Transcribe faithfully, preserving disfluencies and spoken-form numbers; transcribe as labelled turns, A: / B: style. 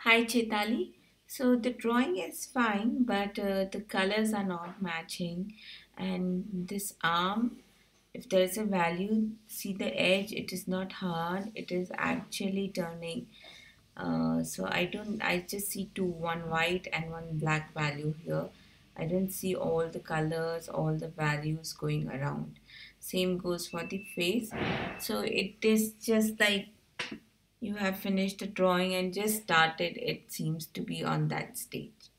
A: Hi Chaitali. So the drawing is fine, but uh, the colors are not matching. And this arm, if there is a value, see the edge, it is not hard, it is actually turning. Uh, so I don't, I just see two, one white and one black value here. I don't see all the colors, all the values going around. Same goes for the face. So it is just like you have finished the drawing and just started, it seems to be on that stage.